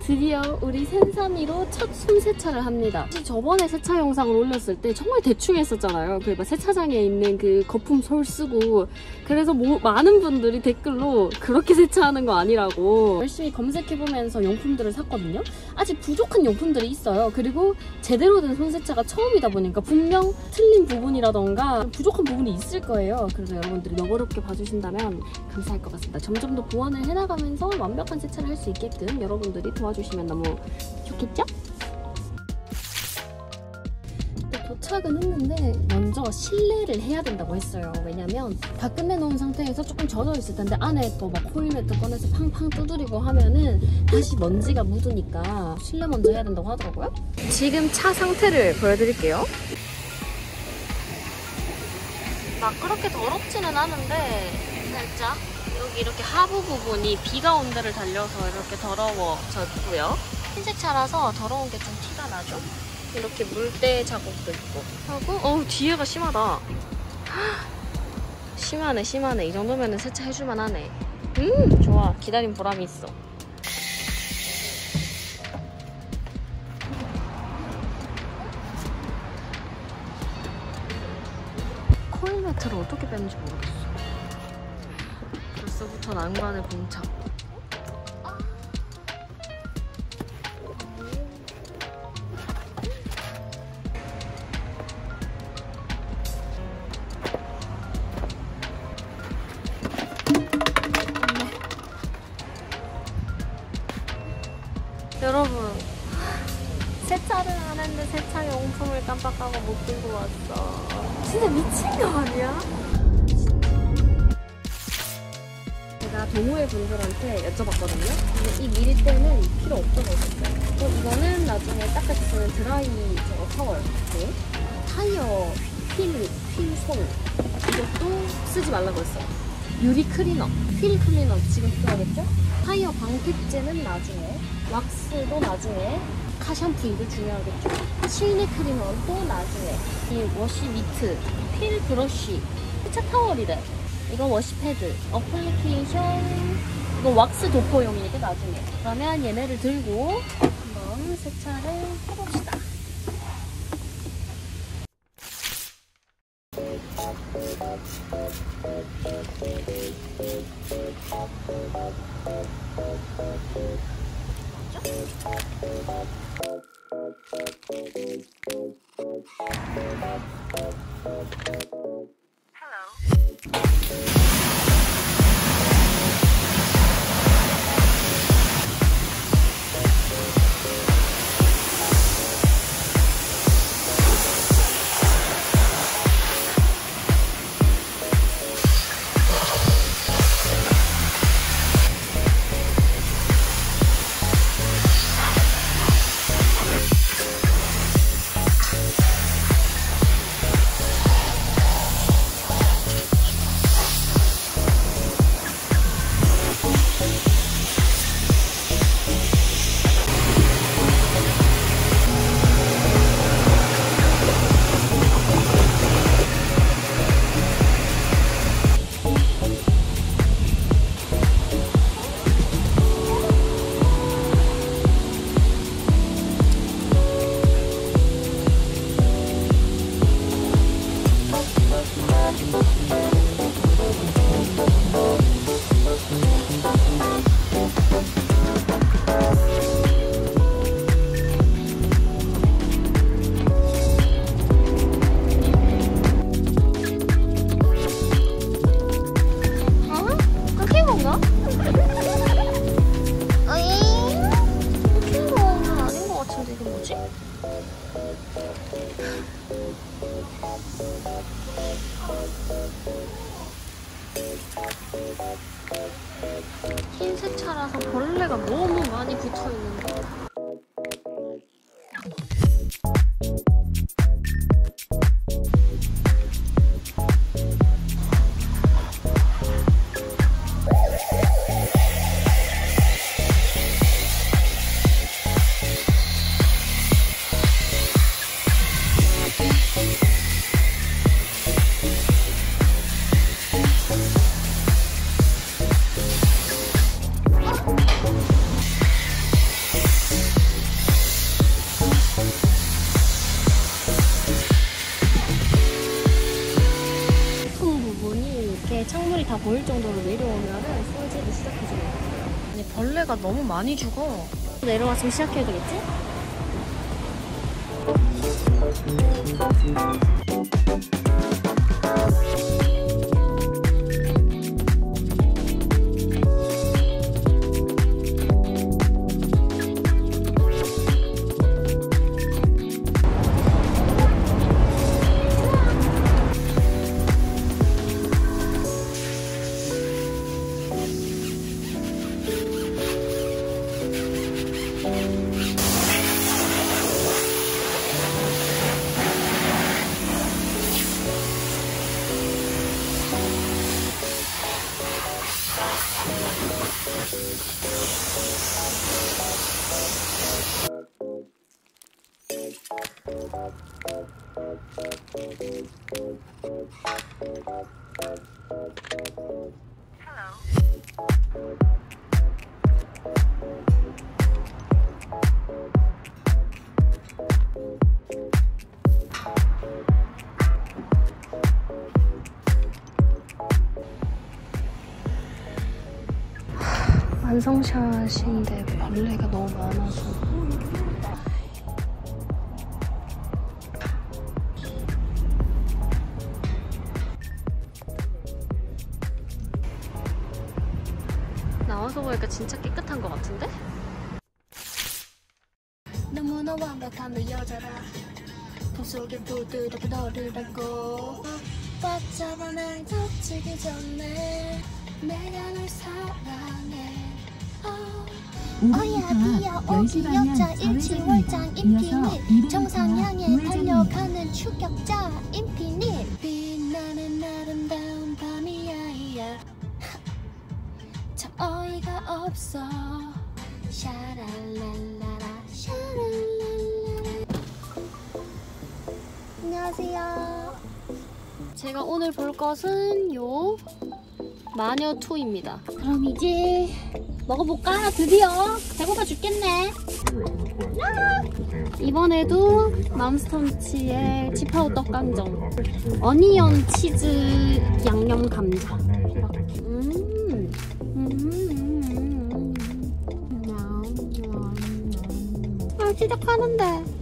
드디어 우리 센사미로 첫 손세차를 합니다. 사실 저번에 세차 영상을 올렸을 때 정말 대충 했었잖아요. 그 세차장에 있는 그 거품 솔 쓰고, 그래서 많은 분들이 댓글로 그렇게 세차하는 거 아니라고 열심히 검색해보면서 용품들을 샀거든요. 아직 부족한 용품들이 있어요. 그리고 제대로 된 손세차가 처음이다 보니까 분명 틀린 부분이라던가 부족한 부분이 있을 거예요. 그래서 여러분들이 너그럽게 봐주신다면 감사할 것 같습니다. 점점 더 보완을 해나가면서 완벽한 세차를 할 수 있게끔 여러분들이 도와주시면 너무 좋겠죠? 도착은 했는데 먼저 실내를 해야 된다고 했어요. 왜냐면 다 끝내놓은 상태에서 조금 젖어 있을 텐데 안에 또 막 코일매트 꺼내서 팡팡 두드리고 하면은 다시 먼지가 묻으니까 실내 먼저 해야 된다고 하더라고요. 지금 차 상태를 보여드릴게요. 막 그렇게 더럽지는 않은데 살짝 여기 이렇게 하부 부분이 비가 온 데를 달려서 이렇게 더러워졌고요. 흰색 차라서 더러운 게 좀 티가 나죠? 이렇게 물때 자국도 있고 하고 뒤에가 심하다. 심하네. 이 정도면 세차 해줄만 하네. 좋아. 기다린 보람이 있어. 코일 매트를 어떻게 빼는지 모르겠어. 벌써부터 난관의 봉착. 여러분, 세차를 안 했는데 세차 용품을 깜빡하고 못 들고 왔어. 진짜 미친 거 아니야? 제가 동호회 분들한테 여쭤봤거든요. 근데 이 밀대는 필요 없다고 했어요. 또 이거는 나중에 닦을 때 쓰는 드라이 저거 타월. 네. 타이어 휠송 이것도 쓰지 말라고 했어요. 유리 클리너, 휠 클리너 지금 필요하겠죠? 타이어 방패제는 나중에, 왁스도 나중에, 카 샴푸 이거 중요하겠죠? 실내 클리너는 또 나중에, 이 워시 미트, 필 브러쉬, 세차 타월이래. 이거 워시 패드, 어플리케이션, 이거 왁스 도포용이니까 나중에. 그러면 얘네를 들고 한번 세차를 해봅시다. 흰 세차라서 벌레가 너무 많이 붙어있는데 정도로 내려오면은 꿀집이 시작해주는 거예요. 아니 벌레가 너무 많이 죽어. 내려왔으면 시작해야 되겠지? 완성샷인데 벌레가 너무 많아서 나와서 보니까 진짜 깨끗한 것 같은데? 너무나 완벽한 내 여자라 품속에 부드럽게 너를 안고 꽉 잡아 날 덮치기 전에 내가 널 사랑해 어야 비야 기억자 일치월장 인피닛 정상 향해 달려가는 추격자 인피닛 빛나는 아름다운 밤이야 참 어이가 없어 샤랄랄라라 샤랄랄라라. 안녕하세요. 제가 오늘 볼 것은 요 마녀2입니다. 그럼 이제 먹어볼까? 드디어 배고파 죽겠네. 이번에도 맘스터치의 치파오 떡강정 어니언 치즈 양념 감자. 시작하는데